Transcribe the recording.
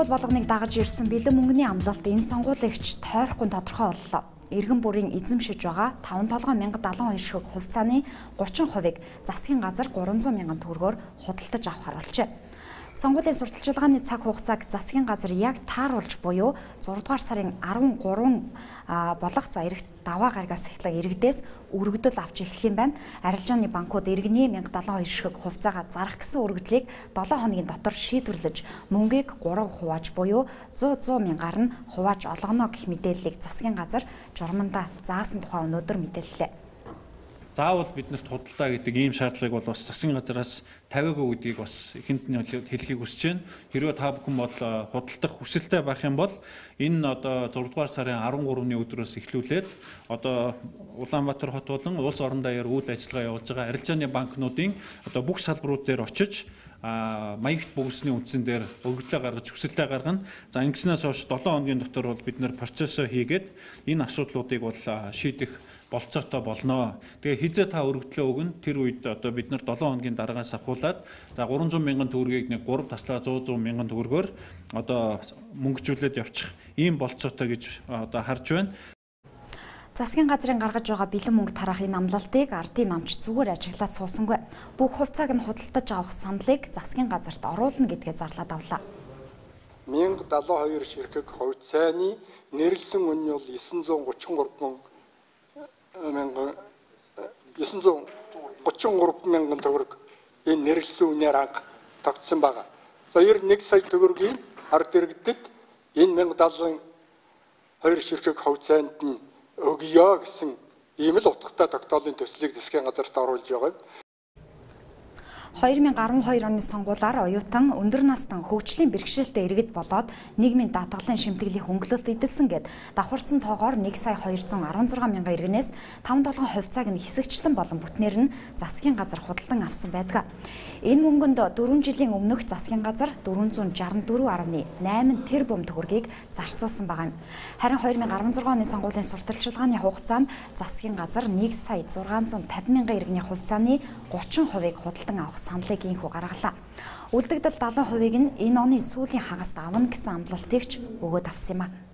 сонгууль болгоныг дагаж ирсэн бэлэн мөнгөний амлалт энэ сонгуулийн тойрохгүй тодорхой боллоо. Иргэн бүрийн эзэмшиж байгаа 5,772 ширхэг хувьцааны 30%-ыг засгийн газар 300 мянган төгрөгөөр худалдаж авах харуулжээ. Сонгуулийн сурталчилгааны цаг хугацааг засгийн газар яг тааруулж буюу 6 дугаар сарын 13 болох ирэх даваа гарагаас эхлэх иргэдээс өргөдөл авч эхлэх юм байна. Арилжааны банкуд иргэний 1072 ширхэг хувьцаагаа зарах гэсэн өргөдлийг 7 хоногийн дотор шийдвэрлэж мөнгийг 3 хувааж буюу 100 мянгаар нь хувааж олгоно гэх мэдээллийг засгийн газар журмандаа заасан тухай өнөөдөр мэдээллээ. Заавал биднэрт худалдаа гэдэг ийм шаардлагыг бол бас засгийн газараас тавиагүй гэдгийг бас эхэнд нь хэлхийг хүсэж байна. Хэрвээ та бүхэн бол худалдах хүсэлтэй байх юм бол энэ одоо 6 дугаар сарын 13-ны өдрөөс эхлүүлээд одоо Улаанбаатар хот болон улс орон даяар үйл ажиллагаа явуулж байгаа арилжааны банкнуудын одоо бүх салбарууд дээр очиж маягт бөгсөний үндсэн дээр өргөдлөө гаргаж хүсэлтээ гаргана. За ингэснээс хойш 7 хоногийн дотор бол бид нэр процессоо хийгээд энэ асуудлуудыг бол шийдэх болцоотой болно. Тэгээ хизээ та өргөдлөө өгнө. Тэр үед одоо бид нар 7 хоногийн дараагаас ахуулаад за 300 мянган төгрөгийг нэг 3 таслаа 100 мянган төгрөгөөр одоо мөнгөжүүлээд явчих ийм болцоотой гэж одоо харж байна. Засгийн газрын гаргаж байгаа бэлэн мөнгө тараах энэ амлалтыг ардын намч зүгээр ажиглаад суусангүй. Бүх хувьцааг нь худалдаж авах саналыг засгийн газарт оруулна гэдгээ зарлаад авлаа. 1072 ширхэг хувьцааны нэрлсэн үнэ нь бол 933 мянган төгрөг энэ нэрлсэн үнээр анх тогтсон байгаа. За 91 сая төгрөгийн ард иргэдэд энэ 1072 ширхэг хувьцаанд нь өгье гэсэн ийм л утгатай тогтоолын төслийг засгийн газарт оруулж байгаа. 2012 оны сонгуулиар оюутан өндөр насны хөгжлийн бэрхшээлтэй иргэд болоод нийгмийн даатгалын шимтгэлийг хөнгөлөлт эдэлсэн гэд давхарцсан тоогоор 1 сая 216 мянган иргэнээс 5-7 хувьцааг нь хэсэгчлэн болон бүтнээр нь засгийн газар худалдан авсан байдаг. Энэ мөнгөнд 4 жилийн өмнөх засгийн газар 464.8 тэрбум төгрөгийг зарцуулсан байгаа юм. Харин 2016 оны сонгуулийн сурталчилгааны хугацаанд засгийн газар 1 сая 650 мянган иргэний хувьцааны 30%-ыг худалдан авах саналыг инхүү гаргалаа. Үлдэгдэл 70%-ийг нь энэ оны сүүлийн хагас авна гэсэн амлалтыг ч өгөөд авсан юм а.